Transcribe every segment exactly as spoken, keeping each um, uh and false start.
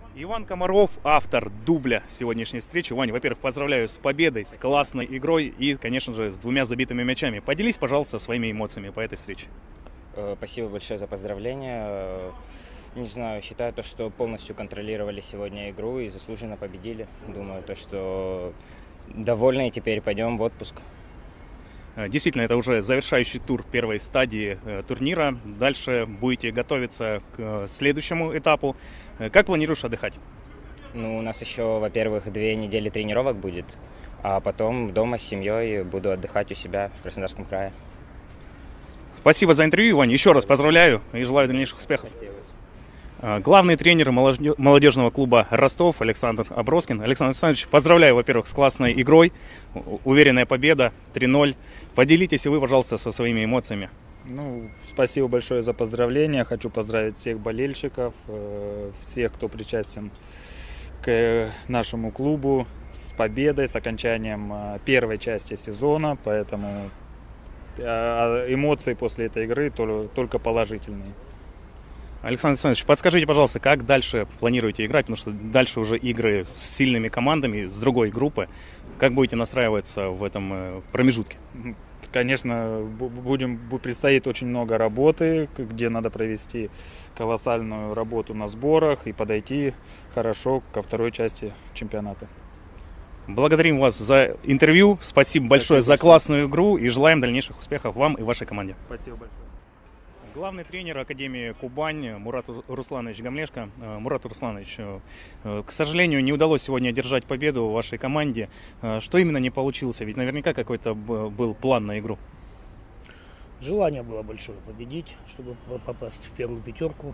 Иван Комаров, автор дубля сегодняшней встречи. Ваня, во-первых, поздравляю с победой, с классной игрой и, конечно же, с двумя забитыми мячами. Поделись, пожалуйста, своими эмоциями по этой встрече. Спасибо большое за поздравления. Не знаю, считаю то, что полностью контролировали сегодня игру и заслуженно победили. Думаю, то, что довольны, и теперь пойдем в отпуск. Действительно, это уже завершающий тур первой стадии э, турнира. Дальше будете готовиться к э, следующему этапу. Как планируешь отдыхать? Ну, у нас еще, во-первых, две недели тренировок будет, а потом дома с семьей буду отдыхать у себя в Краснодарском крае. Спасибо за интервью, Ваня. Еще раз поздравляю и желаю дальнейших успехов. Спасибо. Главный тренер молодежного клуба Ростов Александр Аброскин. Александр Александрович, поздравляю, во-первых, с классной игрой. Уверенная победа, три ноль. Поделитесь и вы, пожалуйста, со своими эмоциями. Ну, спасибо большое за поздравления. Хочу поздравить всех болельщиков, всех, кто причастен к нашему клубу с победой, с окончанием первой части сезона. Поэтому эмоции после этой игры только положительные. Александр Александрович, подскажите, пожалуйста, как дальше планируете играть? Потому что дальше уже игры с сильными командами, с другой группы. Как будете настраиваться в этом промежутке? Конечно, будем, предстоит очень много работы, где надо провести колоссальную работу на сборах и подойти хорошо ко второй части чемпионата. Благодарим вас за интервью. Спасибо большое Спасибо за классную игру и желаем дальнейших успехов вам и вашей команде. Спасибо большое. Главный тренер Академии Кубань Мурат Русланович Гамлешко. Мурат Русланович, к сожалению, не удалось сегодня одержать победу в вашей команде. Что именно не получилось? Ведь наверняка какой-то был план на игру. Желание было большое победить, чтобы попасть в первую пятерку.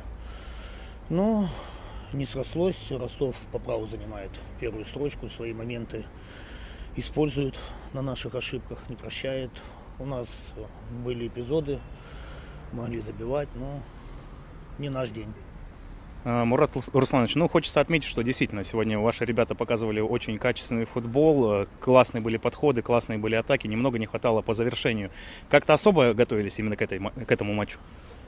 Но не срослось. Ростов по праву занимает первую строчку, свои моменты использует на наших ошибках, не прощает. У нас были эпизоды, могли забивать, но не наш день. Мурат Русланович, ну хочется отметить, что действительно сегодня ваши ребята показывали очень качественный футбол, классные были подходы, классные были атаки, немного не хватало по завершению. Как-то особо готовились именно к, этой, к этому матчу?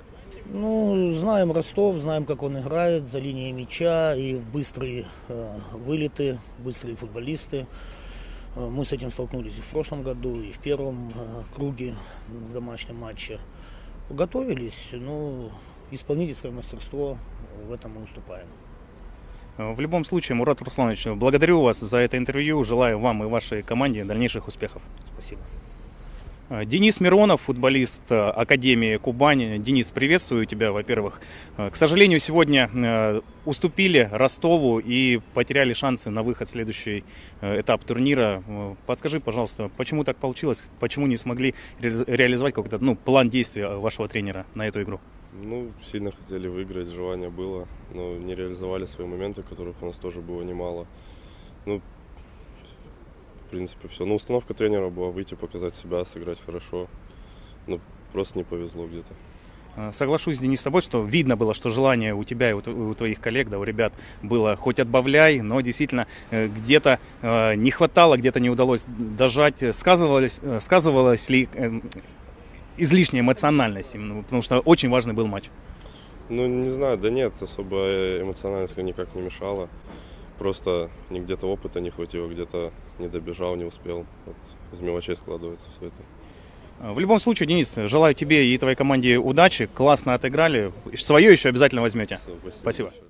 Ну, знаем Ростов, знаем, как он играет за линией мяча и в быстрые э, вылеты, быстрые футболисты. Мы с этим столкнулись и в прошлом году, и в первом э, круге в домашнем матче. Готовились, но исполнительское мастерство в этом мы уступаем. В любом случае, Мурат Русланович, благодарю вас за это интервью. Желаю вам и вашей команде дальнейших успехов. Спасибо. Денис Миронов, футболист Академии Кубань. Денис, приветствую тебя, во-первых. К сожалению, сегодня уступили Ростову и потеряли шансы на выход в следующий этап турнира. Подскажи, пожалуйста, почему так получилось? Почему не смогли ре реализовать какой-то ну, план действия вашего тренера на эту игру? Ну, сильно хотели выиграть, желание было, но не реализовали свои моменты, которых у нас тоже было немало. Ну, в принципе, все. Ну, установка тренера была выйти, показать себя, сыграть хорошо. Но просто не повезло где-то. Соглашусь, Денис, с тобой, что видно было, что желание у тебя и у твоих коллег, да, у ребят было хоть отбавляй, но действительно где-то не хватало, где-то не удалось дожать. Сказывалось, сказывалась ли излишняя эмоциональность, потому что очень важный был матч? Ну, не знаю, да нет, особо эмоциональность никак не мешала. Просто не где-то опыта не хватило, где-то не добежал, не успел. Вот из мелочей складывается все это. В любом случае, Денис, желаю тебе и твоей команде удачи. Классно отыграли. Свое еще обязательно возьмете. Спасибо. Спасибо.